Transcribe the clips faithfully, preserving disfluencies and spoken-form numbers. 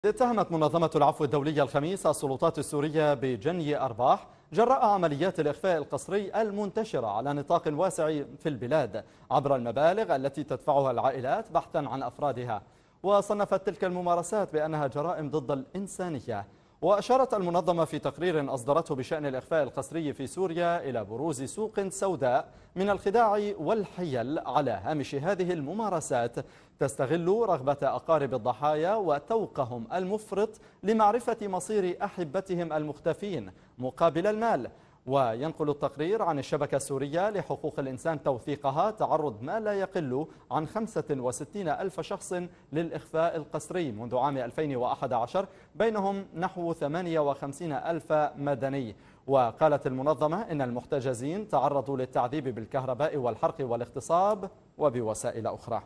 اتهمت منظمة العفو الدولية الخميس السلطات السورية بجني أرباح جراء عمليات الإخفاء القسري المنتشرة على نطاق واسع في البلاد عبر المبالغ التي تدفعها العائلات بحثا عن أفرادها. وصنفت تلك الممارسات بأنها جرائم ضد الإنسانية. وأشارت المنظمة في تقرير أصدرته بشأن الإخفاء القسري في سوريا إلى بروز سوق سوداء من الخداع والحيل على هامش هذه الممارسات تستغل رغبة أقارب الضحايا وتوقهم المفرط لمعرفة مصير أحبتهم المختفين مقابل المال. وينقل التقرير عن الشبكة السورية لحقوق الإنسان توثيقها تعرض ما لا يقل عن خمسة وستين ألف شخص للإخفاء القسري منذ عام ألفين وأحد عشر، بينهم نحو ثمانية وخمسين ألف مدني. وقالت المنظمة إن المحتجزين تعرضوا للتعذيب بالكهرباء والحرق والاغتصاب وبوسائل أخرى.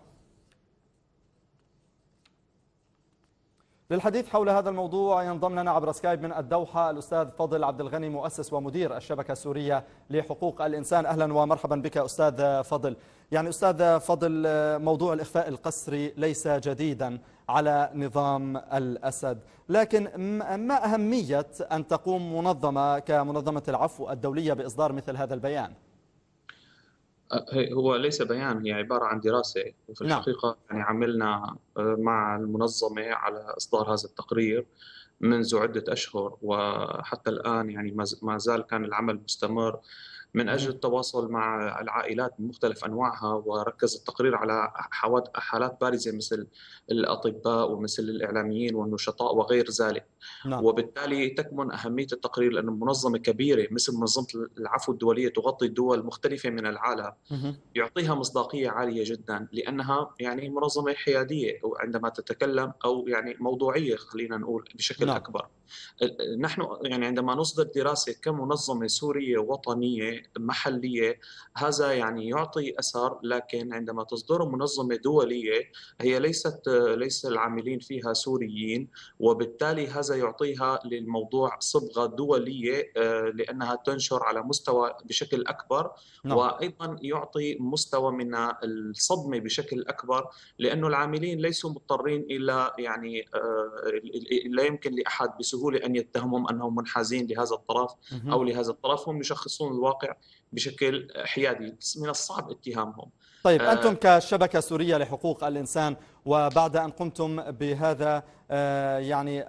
للحديث حول هذا الموضوع ينضم لنا عبر سكايب من الدوحة الأستاذ فضل عبد الغني، مؤسس ومدير الشبكة السورية لحقوق الإنسان. أهلا ومرحبا بك أستاذ فضل. يعني أستاذ فضل، موضوع الإخفاء القسري ليس جديدا على نظام الأسد، لكن ما أهمية أن تقوم منظمة كمنظمة العفو الدولية بإصدار مثل هذا البيان؟ هو ليس بيان، هي عبارة عن دراسة، وفي نعم. الحقيقة يعني عملنا مع المنظمة على إصدار هذا التقرير منذ عدة أشهر، وحتى الآن يعني ما زال كان العمل مستمر من أجل التواصل مع العائلات بمختلف أنواعها. وركز التقرير على حالات بارزة مثل الأطباء ومثل الإعلاميين والنشطاء وغير ذلك. نعم. وبالتالي تكمن أهمية التقرير، لأن منظمة كبيرة مثل منظمة العفو الدولية تغطي دول مختلفة من العالم، يعطيها مصداقية عالية جدا، لأنها يعني منظمة حيادية عندما تتكلم، أو يعني موضوعية خلينا نقول بشكل نعم. أكبر. نحن يعني عندما نصدر دراسة كمنظمة سورية وطنية محلية هذا يعني يعطي أثر، لكن عندما تصدر منظمة دولية هي ليست ليس العاملين فيها سوريين، وبالتالي هذا يعطيها للموضوع صبغة دولية لأنها تنشر على مستوى بشكل أكبر. نعم. وأيضا يعطي مستوى من الصدمة بشكل أكبر، لأنه العاملين ليسوا مضطرين إلى يعني لا يمكن لأحد بسهولة أن يتهمهم أنهم منحازين لهذا الطرف أو لهذا الطرف. هم يشخصون الواقع بشكل حيادي، من الصعب اتهامهم. طيب، أنتم كشبكة سورية لحقوق الإنسان، وبعد أن قمتم بهذا يعني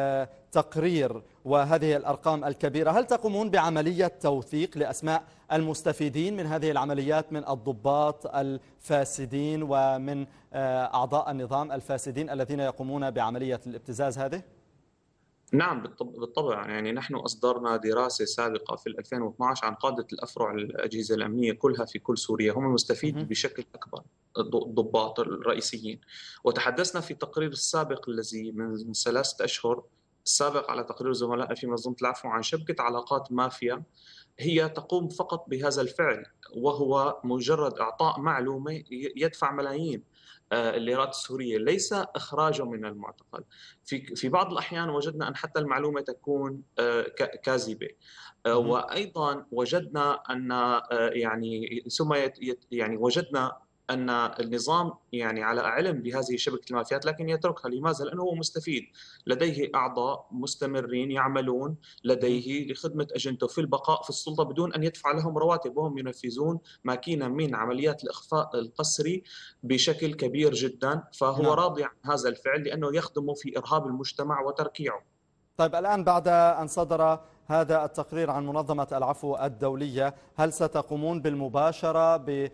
التقرير وهذه الأرقام الكبيرة، هل تقومون بعملية توثيق لأسماء المستفيدين من هذه العمليات من الضباط الفاسدين ومن أعضاء النظام الفاسدين الذين يقومون بعملية الابتزاز هذه؟ نعم بالطبع. يعني نحن أصدرنا دراسة سابقة في ألفين واثناشر عن قادة الأفرع الأجهزة الأمنية كلها في كل سوريا، هم المستفيد بشكل أكبر، الضباط الرئيسيين. وتحدثنا في التقرير السابق الذي من ثلاثة أشهر السابق على تقرير زملائنا في منظمة العفو عن شبكة علاقات مافيا هي تقوم فقط بهذا الفعل، وهو مجرد إعطاء معلومة يدفع ملايين الليرات السورية، ليس إخراجه من المعتقل. في في بعض الأحيان وجدنا أن حتى المعلومة تكون كاذبة. وأيضا وجدنا أن يعني ثم يعني وجدنا أن النظام يعني على علم بهذه شبكة المافيات، لكن يتركها. لماذا؟ لأنه هو مستفيد، لديه أعضاء مستمرين يعملون لديه لخدمة أجندته في البقاء في السلطة بدون أن يدفع لهم رواتب، وهم ينفذون ماكينة من عمليات الإخفاء القسري بشكل كبير جدا. فهو نعم. راضي عن هذا الفعل لأنه يخدم في إرهاب المجتمع وتركيعه. طيب، الآن بعد أن صدر هذا التقرير عن منظمة العفو الدولية، هل ستقومون بالمباشرة ب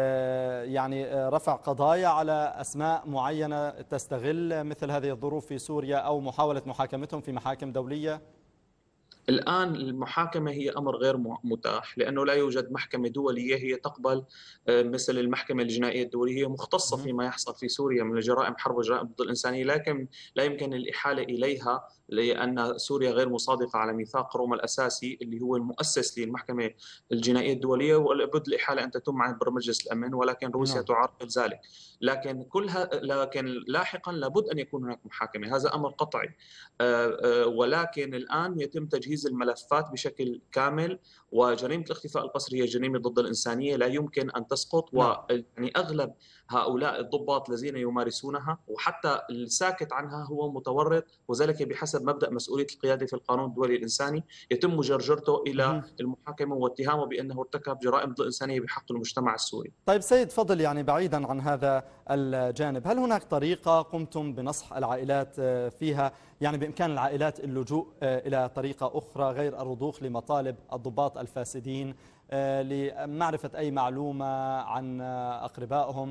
يعني رفع قضايا على أسماء معينة تستغل مثل هذه الظروف في سوريا، أو محاولة محاكمتهم في محاكم دولية؟ الآن المحاكمة هي أمر غير متاح، لأنه لا يوجد محكمة دولية هي تقبل مثل المحكمة الجنائية الدولية، هي مختصة فيما يحصل في سوريا من جرائم حرب وجرائم ضد الإنسانية، لكن لا يمكن الإحالة إليها لأن سوريا غير مصادقة على ميثاق روما الأساسي اللي هو المؤسس للمحكمة الجنائية الدولية، ولابد الإحالة أن تتم عبر مجلس الأمن، ولكن روسيا نعم. تعرقل ذلك. لكن كلها لكن لاحقا لابد أن يكون هناك محاكمة، هذا أمر قطعي. ولكن الآن يتم تجهيز تجهيز الملفات بشكل كامل. وجريمة الاختفاء القسري هي جريمة ضد الإنسانية لا يمكن أن تسقط، نعم. ويعني أغلب هؤلاء الضباط الذين يمارسونها وحتى الساكت عنها هو متورط، وذلك بحسب مبدأ مسؤولية القيادة في القانون الدولي الإنساني يتم جرجرته إلى المحاكمة واتهامه بأنه ارتكب جرائم ضد الإنسانية بحق المجتمع السوري. طيب سيد فضل، يعني بعيدا عن هذا الجانب، هل هناك طريقة قمتم بنصح العائلات فيها، يعني بإمكان العائلات اللجوء إلى طريقة أخرى غير الرضوخ لمطالب الضباط الفاسدين، لمعرفة أي معلومة عن أقربائهم؟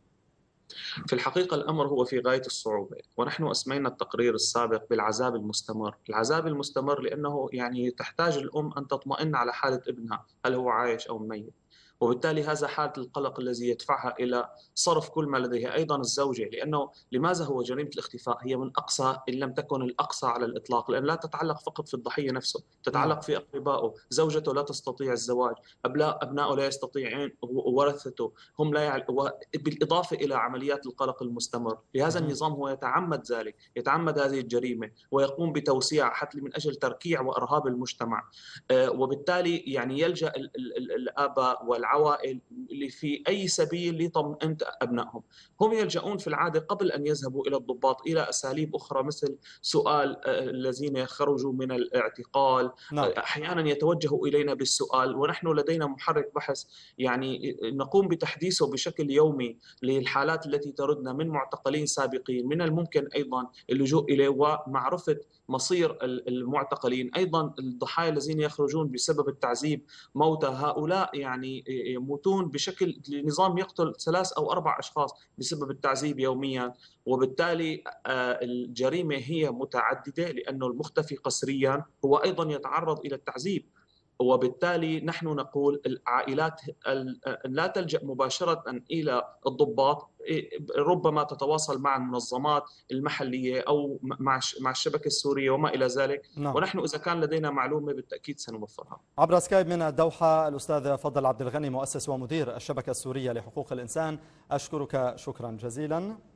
في الحقيقة الأمر هو في غاية الصعوبة، ونحن أسمينا التقرير السابق بالعذاب المستمر. العذاب المستمر لأنه يعني تحتاج الأم أن تطمئن على حالة ابنها، هل هو عايش أو ميت، وبالتالي هذا حالة القلق الذي يدفعها إلى صرف كل ما لديها. أيضا الزوجة، لأنه لماذا هو جريمة الاختفاء هي من أقصى إن لم تكن الأقصى على الإطلاق، لأن لا تتعلق فقط في الضحية نفسه، تتعلق نعم. في أقربائه. زوجته لا تستطيع الزواج، أبنائه لا يستطيعون، ورثته هم لا يعلم، بالإضافة إلى عمليات القلق المستمر. لهذا النظام هو يتعمد ذلك، يتعمد هذه الجريمة ويقوم بتوسيع حتى من أجل تركيع وإرهاب المجتمع. وبالتالي يعني يلجأ الآباء والعوائل اللي في أي سبيل لطمأنة أبنائهم، هم يلجؤون في العادة قبل أن يذهبوا إلى الضباط إلى أساليب أخرى، مثل سؤال الذين خرجوا من الاعتقال. نعم. أحيانا يتوجهوا إلينا بالسؤال، ونحن لدينا محرك بحث يعني نقوم بتحديثه بشكل يومي للحالات التي تردنا من معتقلين سابقين. من الممكن أيضا اللجوء إليه ومعرفة مصير المعتقلين، أيضا الضحايا الذين يخرجون بسبب التعذيب، موتى هؤلاء يعني يموتون بشكل النظام يقتل ثلاث أو أربع أشخاص بسبب التعذيب يوميا. وبالتالي الجريمة هي متعددة، لأنه المختفي قسريا هو أيضا يتعرض إلى التعذيب. وبالتالي نحن نقول العائلات لا تلجأ مباشرة إلى الضباط، ربما تتواصل مع المنظمات المحلية أو مع الشبكة السورية وما إلى ذلك. نعم. ونحن إذا كان لدينا معلومة بالتأكيد سنوفرها. عبر سكايب من الدوحة الأستاذ فضل عبد الغني، مؤسس ومدير الشبكة السورية لحقوق الإنسان، أشكرك شكرا جزيلا.